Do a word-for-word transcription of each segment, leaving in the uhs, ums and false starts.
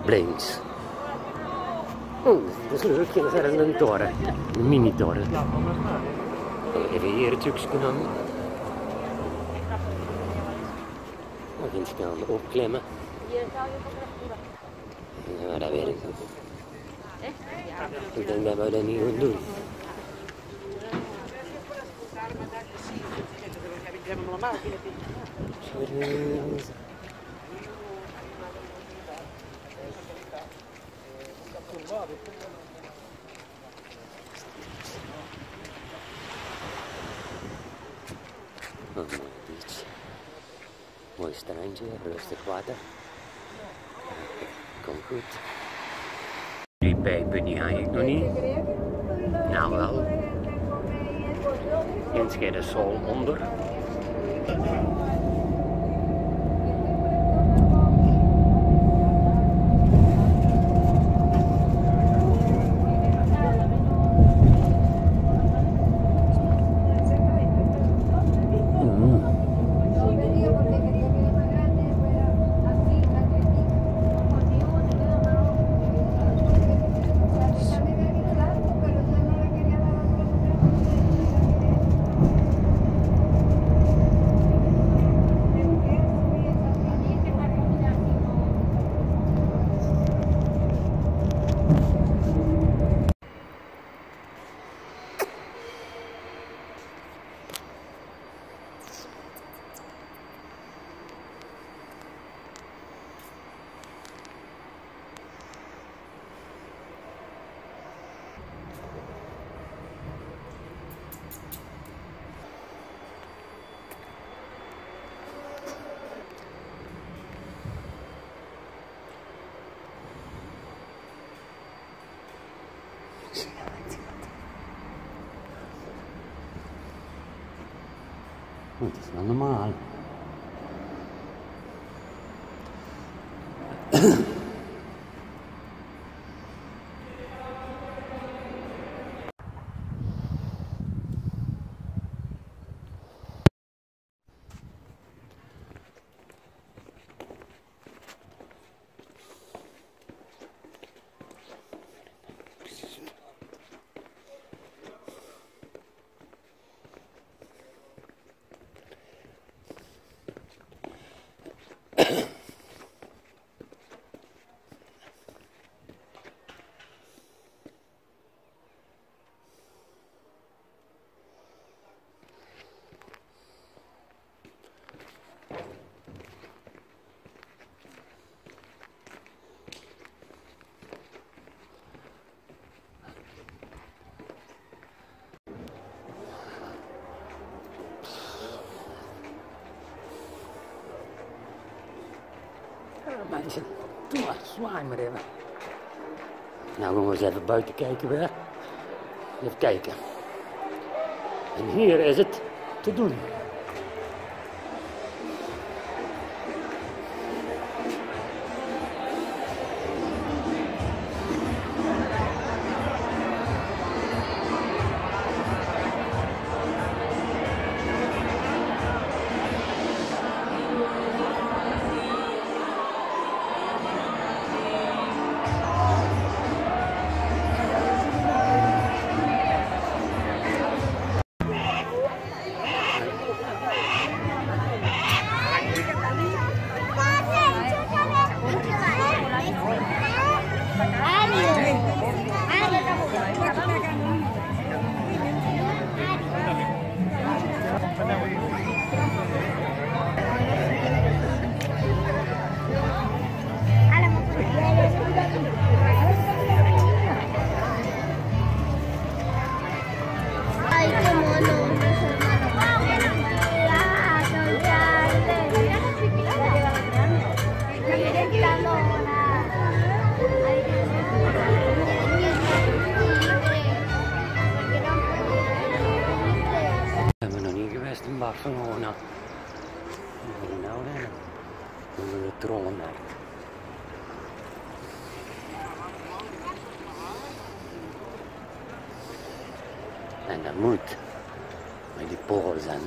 Blinks. Oh, dat is leuk. Dat is ergens een toren. Een mini-toren. Even hier het stukje genomen. Dan vind je kan opklimmen. En dan gaan we dat weer in doen. Ik denk dat we dat niet goed doen. Een mooie beach. Mooi strandje, rustig water. Komt goed. Die pijpen die ga ik nog niet. Nou wel. Eens gaat de sol onder. Het is wel normaal. Mensen, doe maar, zwaai maar even. Nou, gaan we eens even buiten kijken weer. Even kijken. En hier is het te doen. In Barcelona. Nou dan, dan doen we de trollenmarkt. En dat moet met die polen zijn.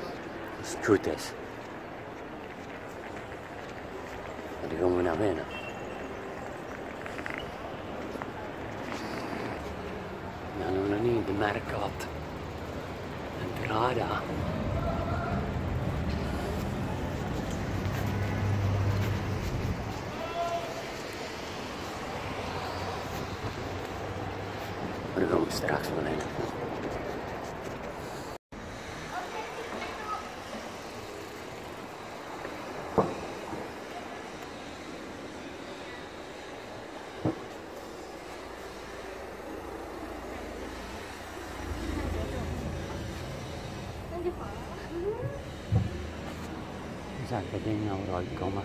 Als het goed is. En dan gaan we naar binnen. Maar nog niet bemerkt had. Een Prada. Daar gaan we straks wel in. Zag dat ding nou eruit komen.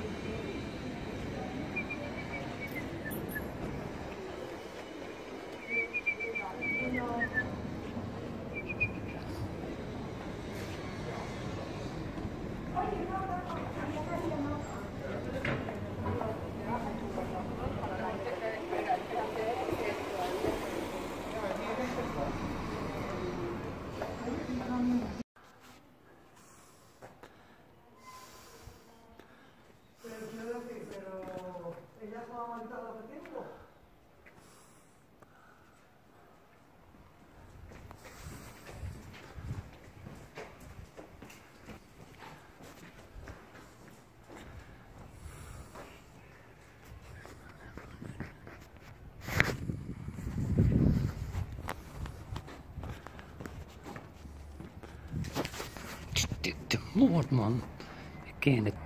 De, de moord, man. Ik ken het.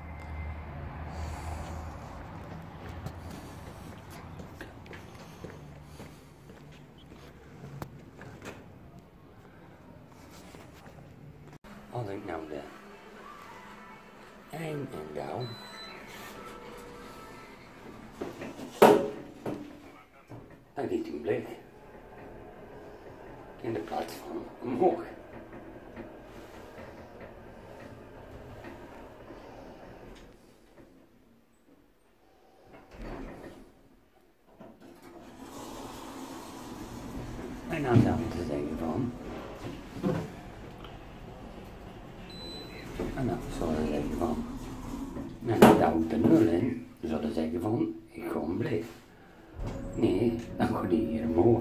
Als ik nou de eind en douw. Dan gaat hij blik in de plaats van omhoog. En dan zou ik te zeggen van. En dan zullen ze zeggen van. En dan duw ik de nul in. Dan zullen ze zeggen van. Ik ga hem blijven. Nee, dan gaat hij hier omhoog.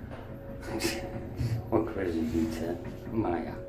Ook weer zoiets, hè. Maar ja.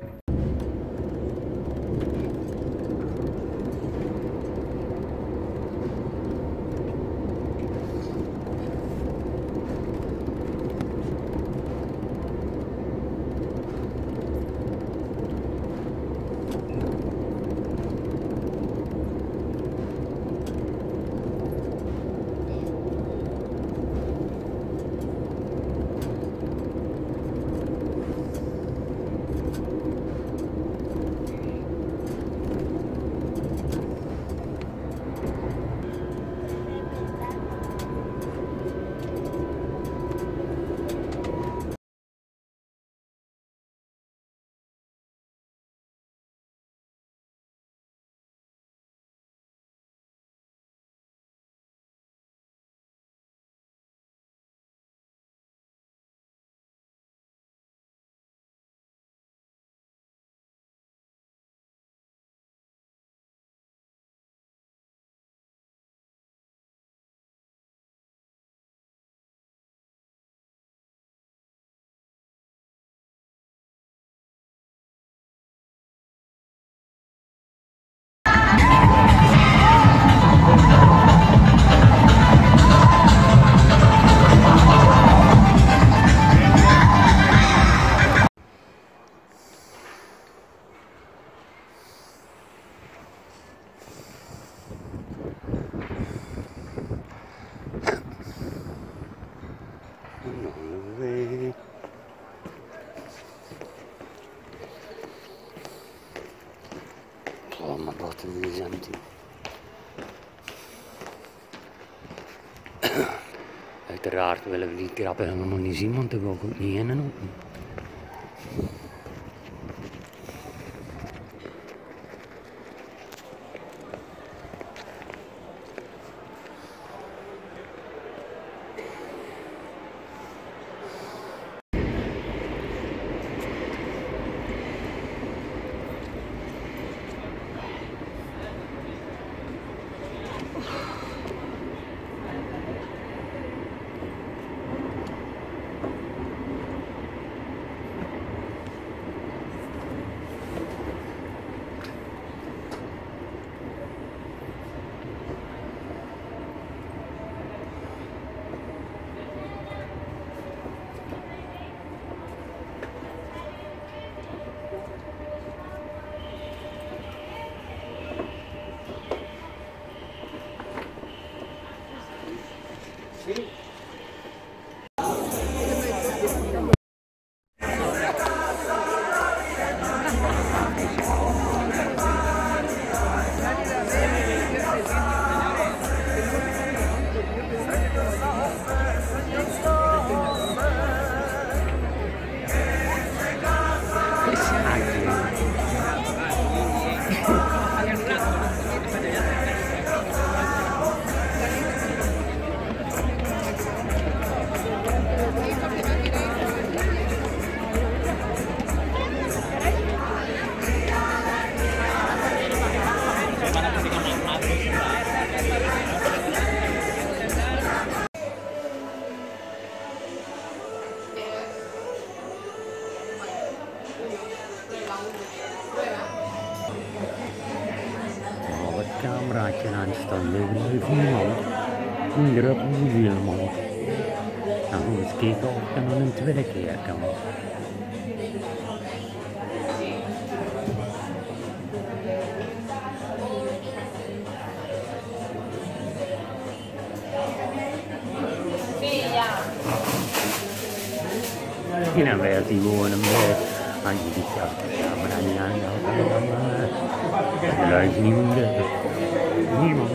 Oh, my bottom is empty. Uiteraard willen we die krab helemaal niet zien, want daar wil ik ook niet in en open. Cameraatje aan de stand liggen, even niemand. Hier op een wielman. Nou, moet eens kijken of ik dan nog een tweede keer kan. En dan werd hij gewoon een beetje. Als je die camera niet aanhoudt, dan luistert niemand. Niemand.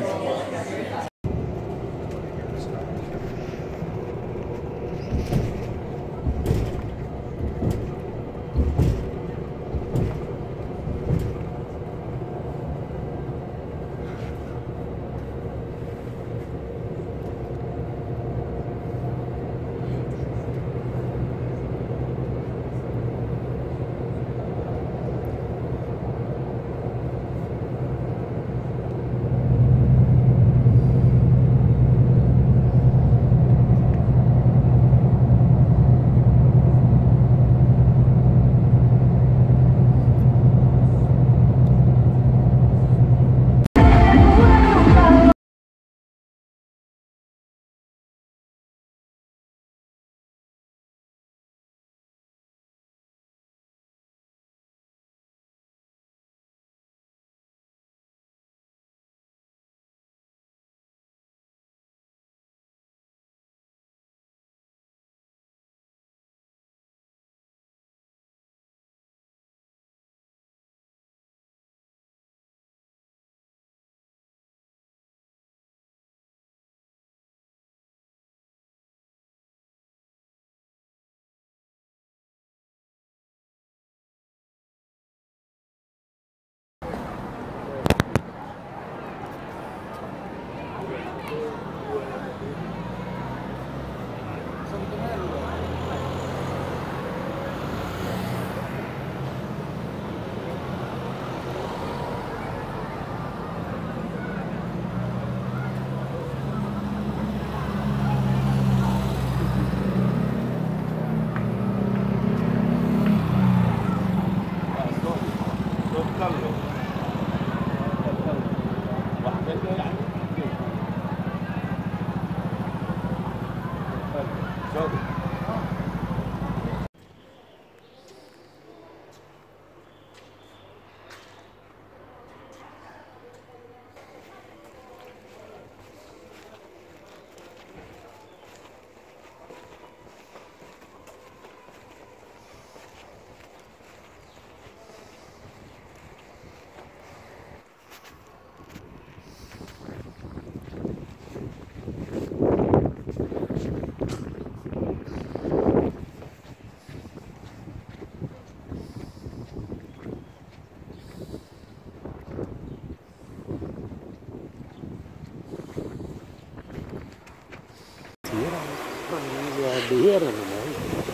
Beheren ermee.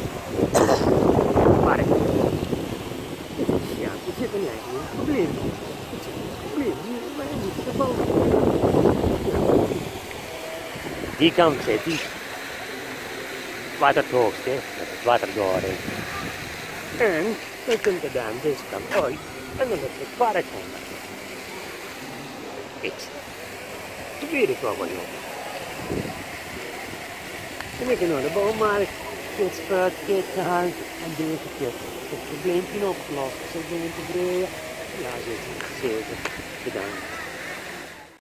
Maar ik, ja, er zit er niet eigenlijk een probleem. Er zit een probleem, maar hij moet er boven. Die kant zit hij. Het water het hoogst, hè, dat het water doorheen. En dan komt er dan deze kant uit en dan is het park onder. Ik, dat weet ik wel wat joh. En ik ga naar de boommarkt, dit spuitkit gehaald en deze keer het probleempje opgelost. Ze zijn tevreden. Ja, zeker. Bedankt.